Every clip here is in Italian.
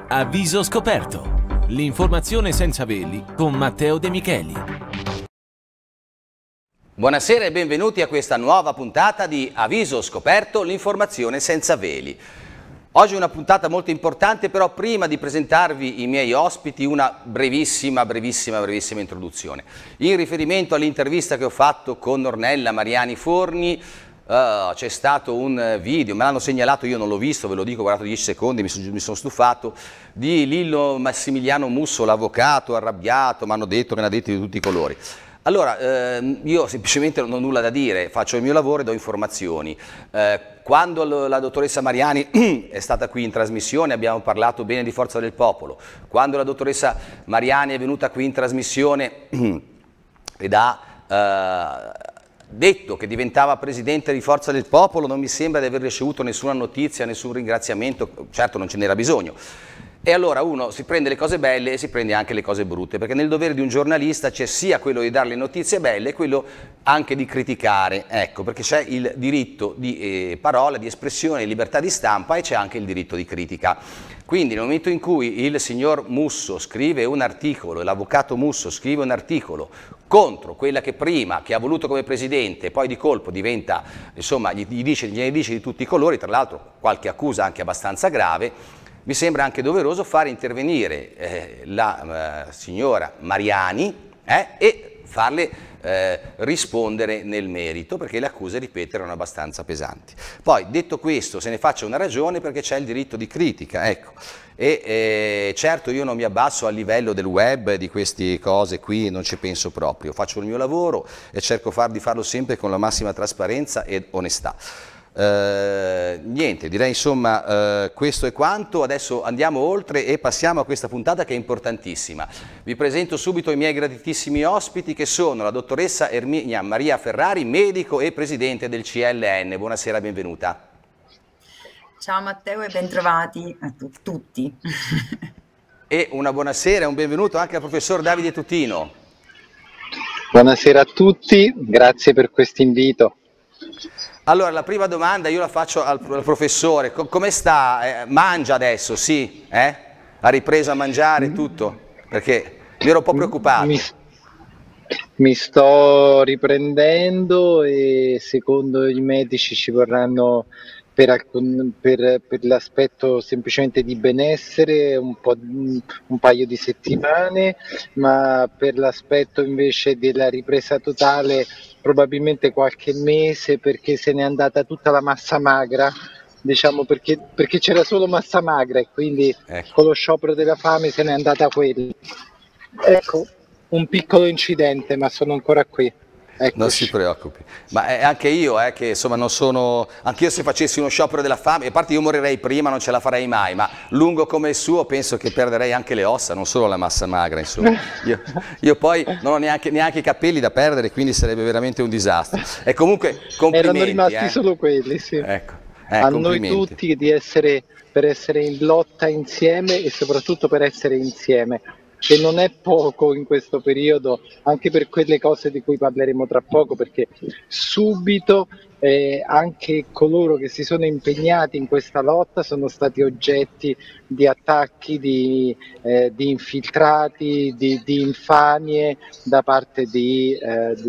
A viso scoperto. L'informazione senza veli con Matteo De Micheli. Buonasera e benvenuti a questa nuova puntata di A viso scoperto, l'informazione senza veli. Oggi è una puntata molto importante, però prima di presentarvi i miei ospiti una brevissima introduzione. In riferimento all'intervista che ho fatto con Ornella Mariani Forni, c'è stato un video, me l'hanno segnalato, io non l'ho visto, ve lo dico, ho guardato 10 secondi, mi sono stufato, di Lillo Massimiliano Musso, l'avvocato arrabbiato, mi hanno detto, me ne ha detto di tutti i colori. Allora, io semplicemente non ho nulla da dire, faccio il mio lavoro e do informazioni. Quando la dottoressa Mariani è stata qui in trasmissione abbiamo parlato bene di Forza del Popolo. Quando la dottoressa Mariani è venuta qui in trasmissione ed ha detto che diventava presidente di Forza del Popolo, non mi sembra di aver ricevuto nessuna notizia, nessun ringraziamento, certo non ce n'era bisogno. E allora uno si prende le cose belle e si prende anche le cose brutte, perché nel dovere di un giornalista c'è sia quello di dare le notizie belle e quello anche di criticare, ecco, perché c'è il diritto di parola, di espressione, di libertà di stampa e c'è anche il diritto di critica. Quindi nel momento in cui il signor Musso scrive un articolo, l'avvocato Musso scrive un articolo contro quella che prima, che ha voluto come presidente, poi di colpo diventa, insomma, gliene dice di tutti i colori, tra l'altro qualche accusa anche abbastanza grave, mi sembra anche doveroso fare intervenire la signora Mariani e farle rispondere nel merito, perché le accuse, ripeto, erano abbastanza pesanti. Poi, detto questo, se ne faccia una ragione perché c'è il diritto di critica, ecco. E certo io non mi abbasso al livello del web, di queste cose qui, non ci penso proprio. Faccio il mio lavoro e cerco di farlo sempre con la massima trasparenza ed onestà. Niente, direi insomma questo è quanto. Adesso andiamo oltre e passiamo a questa puntata che è importantissima. Vi presento subito i miei graditissimi ospiti, che sono la dottoressa Erminia Maria Ferrari, medico e presidente del CLN. Buonasera, benvenuta. Ciao Matteo e bentrovati a tutti. E una buonasera e un benvenuto anche al professor Davide Tutino. Buonasera a tutti, grazie per questo invito. Allora, la prima domanda io la faccio al professore. Come sta? Mangia adesso, sì? Ha ripreso a mangiare tutto? Perché mi ero un po' preoccupato. Mi sto riprendendo e secondo i medici ci vorranno per l'aspetto semplicemente di benessere un paio di settimane, ma per l'aspetto invece della ripresa totale probabilmente qualche mese, perché se n'è andata tutta la massa magra, diciamo, perché c'era solo massa magra e quindi con lo sciopero della fame se n'è andata quella. Ecco, un piccolo incidente, ma sono ancora qui. Eccoci. Non si preoccupi, ma anche io che insomma non sono, anch'io se facessi uno sciopero della fame, a parte io morirei prima, non ce la farei mai, ma lungo come il suo penso che perderei anche le ossa, non solo la massa magra, insomma. Io poi non ho neanche i capelli da perdere, quindi sarebbe veramente un disastro. E comunque complimenti. Erano rimasti solo quelli, sì. Ecco, a noi tutti per essere in lotta insieme e soprattutto per essere insieme, che non è poco in questo periodo, anche per quelle cose di cui parleremo tra poco, perché subito anche coloro che si sono impegnati in questa lotta sono stati oggetti di attacchi, di infiltrati, di infamie da parte di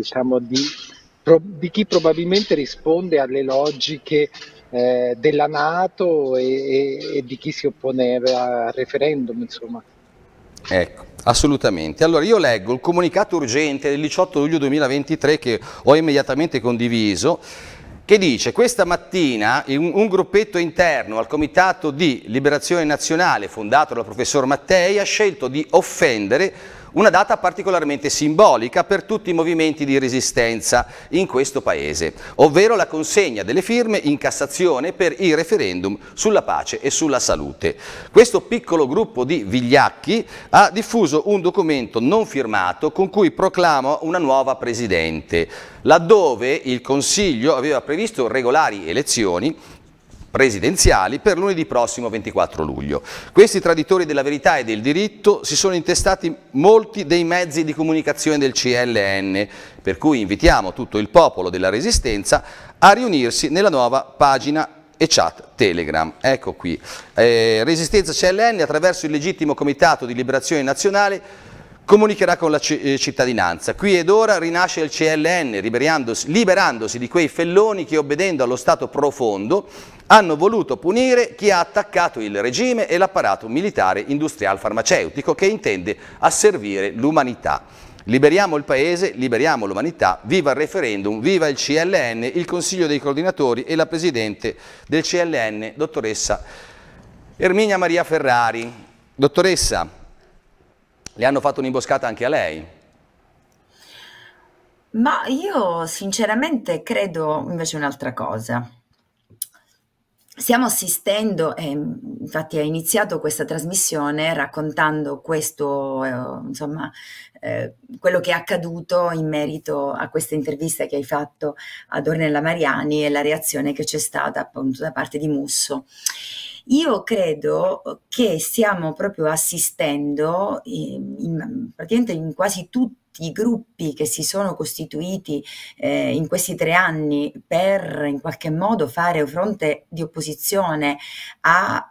chi probabilmente risponde alle logiche della NATO e di chi si opponeva al referendum, insomma. Ecco, assolutamente. Allora io leggo il comunicato urgente del 18 luglio 2023 che ho immediatamente condiviso, che dice: questa mattina un gruppetto interno al Comitato di Liberazione Nazionale fondato dal professor Mattei ha scelto di offendere una data particolarmente simbolica per tutti i movimenti di resistenza in questo paese, ovvero la consegna delle firme in Cassazione per il referendum sulla pace e sulla salute. Questo piccolo gruppo di vigliacchi ha diffuso un documento non firmato con cui proclama una nuova presidente, laddove il Consiglio aveva previsto regolari elezioni presidenziali per lunedì prossimo 24 luglio. Questi traditori della verità e del diritto si sono intestati molti dei mezzi di comunicazione del CLN, per cui invitiamo tutto il popolo della Resistenza a riunirsi nella nuova pagina e chat Telegram. Ecco qui. Resistenza CLN attraverso il legittimo Comitato di Liberazione Nazionale comunicherà con la cittadinanza. Qui ed ora rinasce il CLN, liberandosi di quei felloni che, obbedendo allo Stato profondo, hanno voluto punire chi ha attaccato il regime e l'apparato militare industrial farmaceutico che intende asservire l'umanità. Liberiamo il Paese, liberiamo l'umanità, viva il referendum, viva il CLN, il Consiglio dei Coordinatori e la Presidente del CLN, dottoressa Erminia Maria Ferrari. Dottoressa, le hanno fatto un'imboscata anche a lei? Ma io sinceramente credo invece un'altra cosa. Stiamo assistendo, infatti ha iniziato questa trasmissione raccontando questo, insomma, quello che è accaduto in merito a questa intervista che hai fatto ad Ornella Mariani e la reazione che c'è stata appunto da parte di Musso. Io credo che stiamo proprio assistendo praticamente in quasi tutti i gruppi che si sono costituiti in questi 3 anni per in qualche modo fare fronte di opposizione a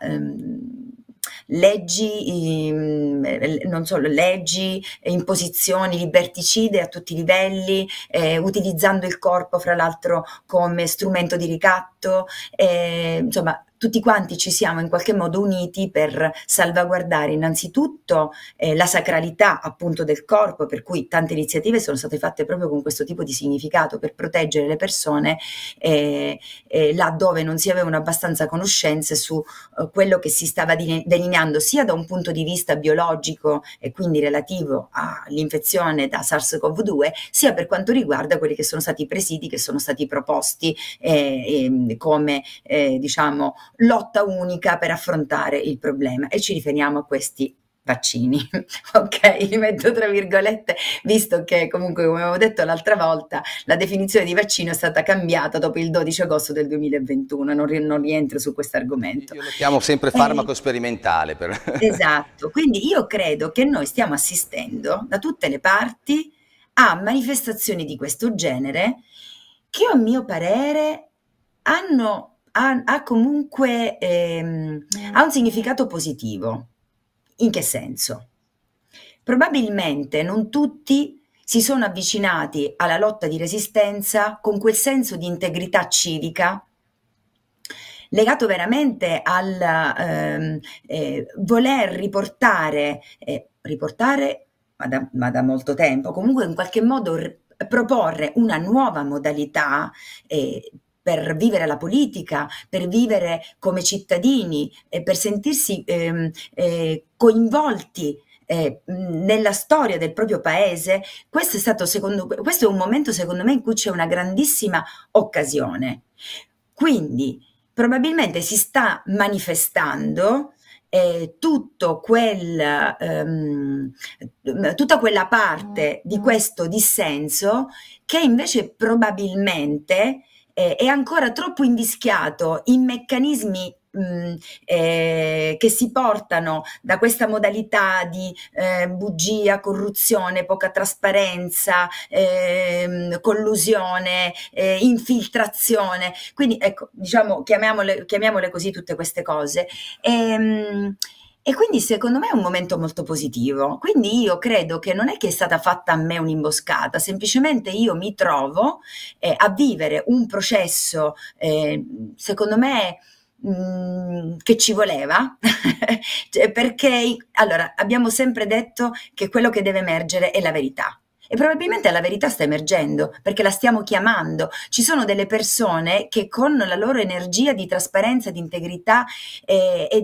leggi, non solo leggi, imposizioni liberticide a tutti i livelli, utilizzando il corpo fra l'altro come strumento di ricatto, insomma tutti quanti ci siamo in qualche modo uniti per salvaguardare innanzitutto la sacralità appunto del corpo, per cui tante iniziative sono state fatte proprio con questo tipo di significato, per proteggere le persone laddove non si avevano abbastanza conoscenze su quello che si stava delineando sia da un punto di vista biologico e quindi relativo all'infezione da SARS-CoV-2, sia per quanto riguarda quelli che sono stati i presidi che sono stati proposti come diciamo lotta unica per affrontare il problema, e ci riferiamo a questi vaccini. Ok, li metto tra virgolette, visto che comunque, come avevo detto l'altra volta, la definizione di vaccino è stata cambiata dopo il 12 agosto del 2021, non rientro su questo argomento. Io lo chiamo sempre farmaco sperimentale. Esatto, quindi io credo che noi stiamo assistendo da tutte le parti a manifestazioni di questo genere che a mio parere ha comunque ha un significato positivo. In che senso? Probabilmente non tutti si sono avvicinati alla lotta di resistenza con quel senso di integrità civica legato veramente al voler riportare ma da molto tempo, comunque in qualche modo proporre una nuova modalità per vivere la politica, per vivere come cittadini, per sentirsi coinvolti nella storia del proprio paese. Questo è un momento secondo me in cui c'è una grandissima occasione. Quindi probabilmente si sta manifestando tutta quella parte di questo dissenso che invece probabilmente è ancora troppo invischiato in meccanismi che si portano da questa modalità di bugia, corruzione, poca trasparenza, collusione, infiltrazione. Quindi ecco, diciamo, chiamiamole così tutte queste cose. E quindi secondo me è un momento molto positivo. Quindi io credo che non è che è stata fatta a me un'imboscata, semplicemente io mi trovo a vivere un processo, secondo me, che ci voleva, cioè, perché allora abbiamo sempre detto che quello che deve emergere è la verità. E probabilmente la verità sta emergendo, perché la stiamo chiamando. Ci sono delle persone che con la loro energia di trasparenza, di integrità e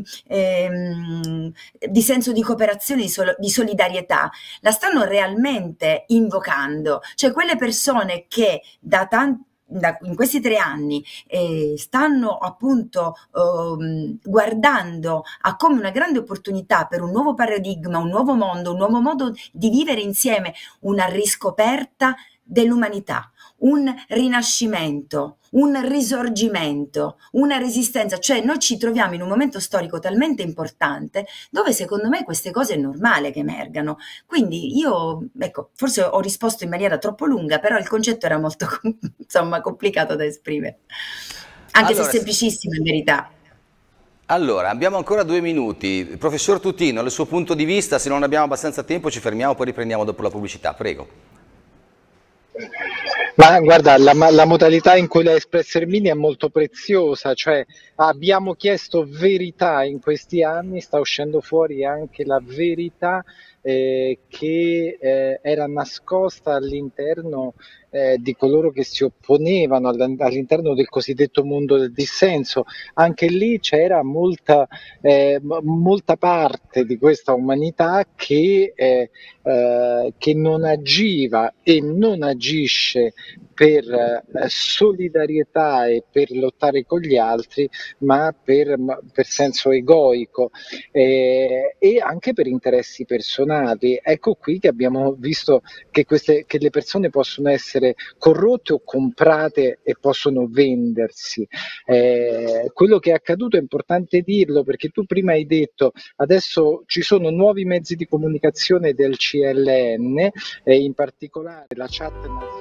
di senso di cooperazione, di solidarietà, la stanno realmente invocando. Cioè quelle persone che in questi 3 anni stanno appunto guardando a come una grande opportunità per un nuovo paradigma, un nuovo mondo, un nuovo modo di vivere insieme, una riscoperta dell'umanità, un rinascimento, un risorgimento, una resistenza. Cioè noi ci troviamo in un momento storico talmente importante dove secondo me queste cose è normale che emergano. Quindi io, ecco, forse ho risposto in maniera troppo lunga, però il concetto era molto insomma complicato da esprimere. anche se Allora, semplicissimo in verità. allora, abbiamo ancora 2 minuti. Professor Tutino, il suo punto di vista, se non abbiamo abbastanza tempo ci fermiamo, poi riprendiamo dopo la pubblicità. Prego. Ma guarda, la modalità in cui l'ha espressa Ermini è molto preziosa, cioè abbiamo chiesto verità in questi anni, sta uscendo fuori anche la verità che era nascosta all'interno di coloro che si opponevano all'interno del cosiddetto mondo del dissenso. Anche lì c'era molta parte di questa umanità che non agiva e non agisce per solidarietà e per lottare con gli altri, ma per senso egoico e anche per interessi personali. Ecco qui che abbiamo visto che le persone possono essere corrotte o comprate e possono vendersi. Quello che è accaduto è importante dirlo, perché tu prima hai detto adesso ci sono nuovi mezzi di comunicazione del CLN, in particolare la chat nazionale